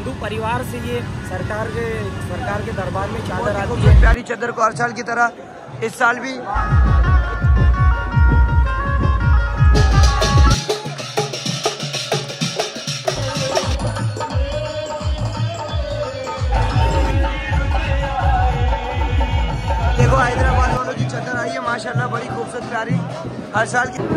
हिंदू परिवार से ये सरकार के दरबार में चादर आती है। प्यारी चादर को हर साल की तरह इस साल भी देखो हैदराबाद वालों की चादर आई है माशाल्लाह, बड़ी खूबसूरत प्यारी हर साल की।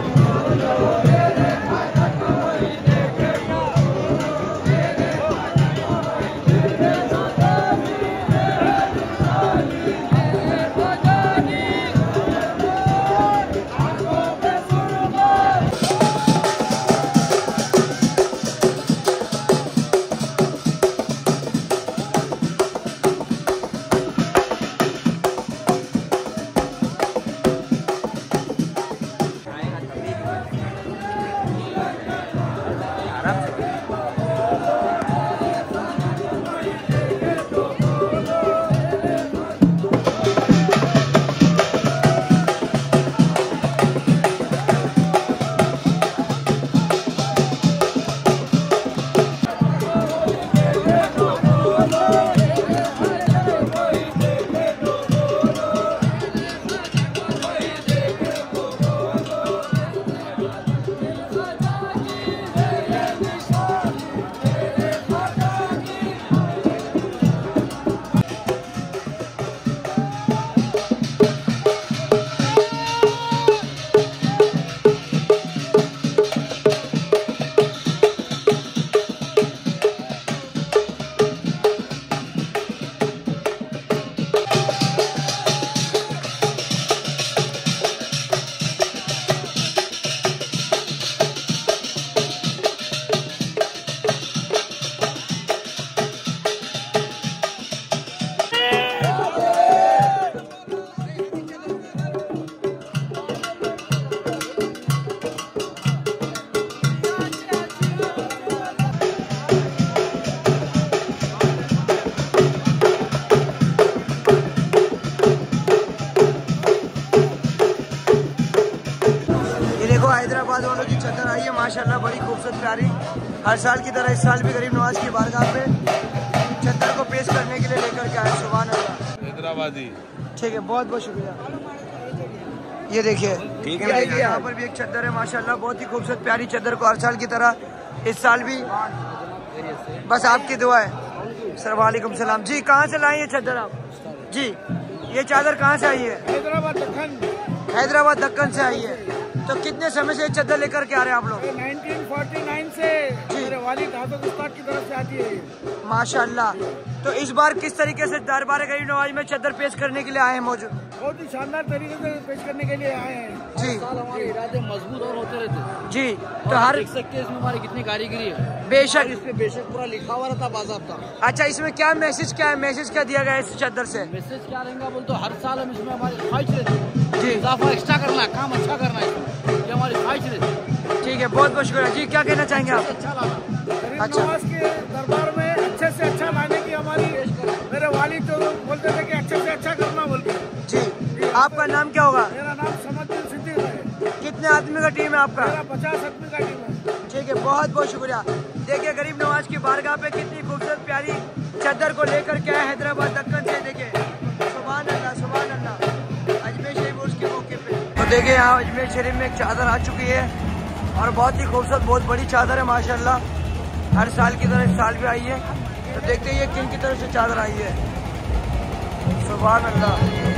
हैदराबाद वालों की चादर आई है माशाल्लाह, बड़ी खूबसूरत प्यारी हर साल की तरह इस साल भी गरीब नवाज की बारगाह पे चादर को पेश करने के लिए लेकर के आए। सुभान अल्लाह हैदराबादी। ठीक है, बहुत बहुत शुक्रिया। ये देखिए ठीक है, यहाँ पर भी एक चादर है माशाल्लाह, बहुत ही खूबसूरत प्यारी चादर को हर साल की तरह इस साल भी बस आपकी दुआ है। सर वालेकुम सलाम जी, कहाँ से लाए ये चादर आप जी? ये चादर कहाँ से आई है? हैदराबाद दक्कन से आई है। तो कितने समय से चादर लेकर के आ रहे हैं आप लोग? 1949 से मेरे वालिद हाफिज उस्ताद की तरफ से आती है माशाल्लाह। तो इस बार किस तरीके से दरबार गरीब नवाज में चादर पेश करने के लिए आए हैं? मौजूद बहुत ही शानदार तरीके से पेश करने के लिए आए हैं जी। साल हमारे इरादे मजबूत और होते रहते जी। तो हर देख सकते हैं इसमें हमारी कितनी कारीगरी है। बेशक इस पे बेशक पूरा लिखा हुआ रहता बाज़ाब्ता। अच्छा, इसमें क्या मैसेज क्या दिया गया है इस चादर से? मैसेज क्या रहेगा बोल तो हर साल हम इसमें हमारी ख्वाहिश रहती है जी, इजाफा एक्स्ट्रा करना है, काम अच्छा करना है, ये हमारी ख्वाहिश रहती है। ठीक है, बहुत बहुत शुक्रिया जी। क्या कहना चाहेंगे आप? अच्छा लगा अच्छा। नवाज के दरबार में अच्छे से अच्छा लाने की हमारी मेरे वालिद तो बोलते थे कि अच्छे से अच्छा करना बोल के जी। आपका नाम क्या होगा? मेरा नाम समद्दीन सिद्दीक है। कितने आदमी का टीम है आपका? मेरा 50 आदमी का टीम है। ठीक है, बहुत बहुत शुक्रिया। देखिए गरीब नवाज की बारगाह पे कितनी खूबसूरत प्यारी चादर को लेकर के आए हैदराबाद दक्कन से। देखिए सुभान अल्लाह, सुभान अल्लाह। अजमेर शरीफ उर्स के मौके पे तो देखिए यहाँ अजमेर शरीफ में एक चादर आ चुकी है और बहुत ही खूबसूरत, बहुत बड़ी चादर है माशाल्लाह। हर साल की तरह इस साल भी आई है। तो देखते हैं ये किन की तरफ से चादर आई है। सुभान अल्लाह।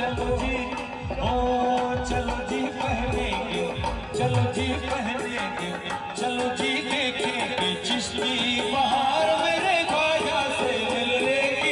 चलो जी, ओ चलो जी पहनेंगे, चलो जी पहनेंगे, चलो जी देखेंगे चिश्ती बहार मेरे ख्वाजा से मिलने की।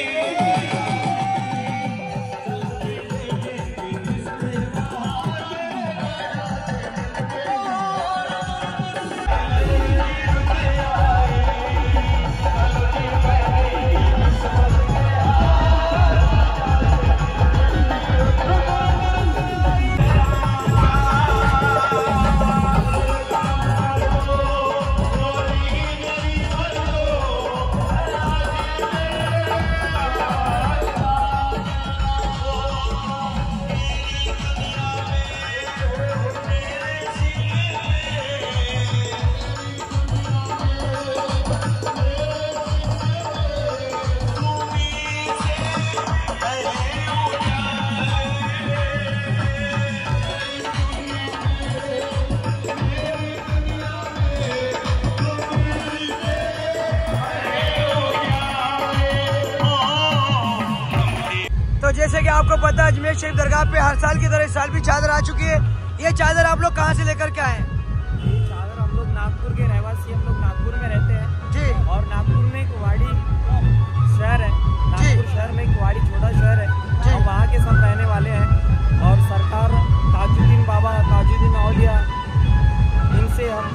तो जैसे कि आपको पता है अजमेर शरीफ दरगाह पे हर साल की तरह इस साल भी चादर आ चुकी है। ये चादर आप लोग कहाँ से लेकर के आए हैं? ये चादर हम लोग नागपुर के रहवासी, हम लोग नागपुर में रहते हैं जी। और नागपुर में एक वाड़ी शहर है, नागपुर शहर में एक वाड़ी छोटा शहर है, और वहाँ के सब रहने वाले हैं। और सरकार ताजुद्दीन बाबा, ताजुद्दीन औलिया, इनसे हम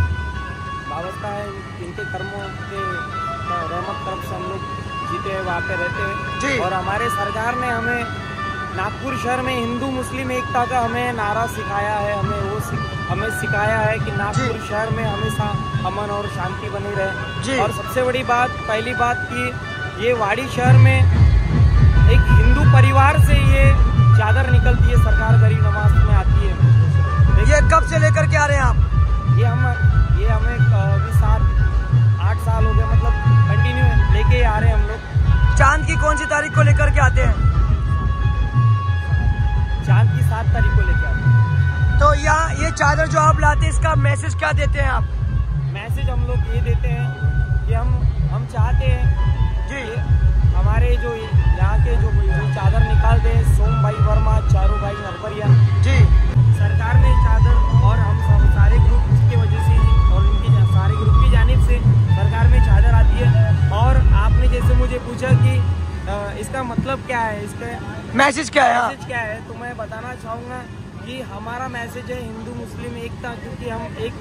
वाबस्ता है, इनके कर्मों के रहमत तरफ से हम लोग जीते हैं, वहाँ पे रहते हैं। और हमारे सरकार ने हमें नागपुर शहर में हिंदू मुस्लिम एकता का हमें नारा सिखाया है, हमें सिखाया है कि नागपुर शहर में हमेशा अमन और शांति बनी रहे। और सबसे बड़ी बात, पहली बात कि ये वाड़ी शहर में एक हिंदू परिवार से ये चादर निकलती है, सरकार गरीब नवाज में आती है। ये कब से लेकर के आ रहे हैं आप? ये हमें अभी 7-8 साल हो गए, मतलब कंटिन्यू लेके आ रहे हैं हम लोग। चांद की कौन सी तारीख को लेकर के आते हैं? चांद की 7 तारीख को लेके आते हैं। तो यहाँ ये चादर जो आप लाते हैं इसका मैसेज क्या देते हैं आप? मैसेज हम लोग ये देते हैं कि हम चाहते हैं जी, हमारे जो यहाँ के जो चादर निकालते हैं, सोम भाई वर्मा, चारू भाई नरबरिया जी, सरकार ने चादर और हम सब सारे ग्रुप की वजह से और उनकी सारे ग्रुप की जानिब से सरकार में चादर आती है। और आपने जैसे मुझे पूछा कि इसका मतलब क्या है, इसका मैसेज क्या है? मैसेज क्या है, तो मैं बताना चाहूँगा कि हमारा मैसेज है हिंदू मुस्लिम एकता, क्योंकि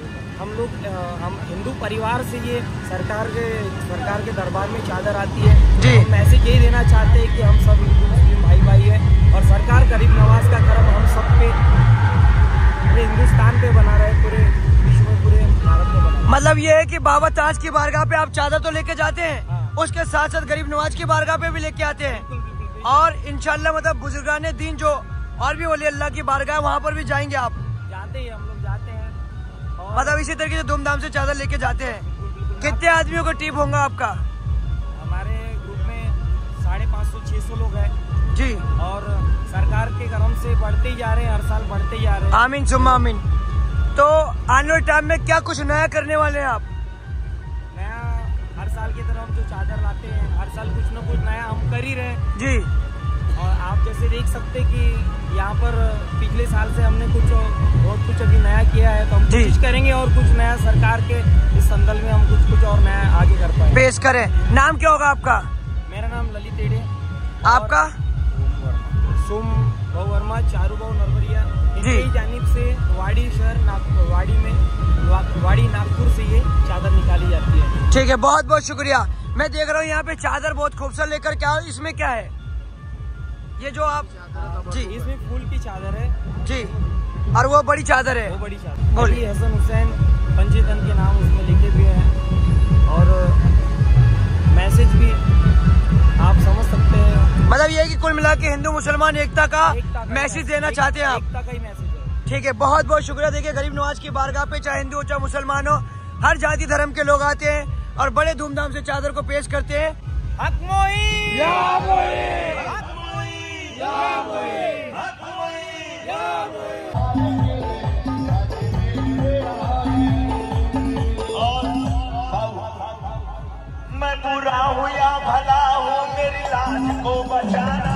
हम हिंदू परिवार से ये सरकार के दरबार में चादर आती है जी। हम मैसेज यही देना चाहते हैं कि हम सब हिंदू मुस्लिम भाई भाई हैं, और सरकार गरीब नवाज का करम हम सब पे, पूरे हिंदुस्तान पे बना रहे, पूरे विश्व में, पूरे भारत में बना। मतलब ये है कि बाबा ताज की बारगाह पे आप चादर तो लेके जाते हैं, उसके साथ साथ गरीब नवाज की बारगाह पे भी लेके आते हैं, और इंशाल्लाह मतलब बुजुर्गाने दीन जो और भी वली अल्लाह की बारगाह वहाँ पर भी जाएंगे आप? जाते हैं, हम लोग जाते हैं। और मतलब इसी तरीके से धूमधाम से चादर लेके जाते हैं। कितने आदमियों का टीम होगा आपका? हमारे ग्रुप में 550-600 लोग हैं जी, और सरकार के करम से बढ़ते ही जा रहे हैं, हर साल बढ़ते ही जा रहे हैं। आमीन सुम्मा आमीन। तो आने वाले टाइम में क्या कुछ नया करने वाले हैं आप? नया हर साल की तरह हम जो चादर लाते हैं, हर साल कुछ न कुछ नया हम कर ही रहे हैं जी। और आप जैसे देख सकते कि यहाँ पर पिछले साल से हमने बहुत कुछ अभी नया किया है, तो हम कोशिश करेंगे और कुछ नया सरकार के इस संदल में हम कुछ और नया आगे कर पाए, पेश करें। नाम क्या होगा आपका? मेरा नाम ललित एड़े। आपका? सोम भाऊ वर्मा, चारू भाऊ नरबरिया, इनकी जानिब से वाड़ी शहर वाड़ी नागपुर से ये चादर निकाली जाती है। ठीक है, बहुत बहुत शुक्रिया। मैं देख रहा हूँ यहाँ पे चादर बहुत खूबसूरत लेकर क्या, इसमें क्या है ये जो आप जी? इसमें फूल की चादर है जी, और वो बड़ी चादर है? वो बड़ी चादर बोलिए। हसन हुसैन पंजीतन के नाम उसमें लिखे हुए हैं, और मैसेज भी आप समझ सकते हैं। मतलब ये है कि कुल मिला के हिंदू मुसलमान एकता का मैसेज देना चाहते हैं आप? एकता का ही मैसेज है। ठीक है, बहुत बहुत शुक्रिया। देखिए गरीब नवाज की बारगाह पे चाहे हिंदू हो चाहे मुसलमान हो, हर जाति धर्म के लोग आते हैं और बड़े धूमधाम से चादर को पेश करते हैं। हक मोई या मोई, हक मोई या मोई, हक मोई या मोई। मैं बुरा हूँ या भला हूँ, मेरी लाज को बचाना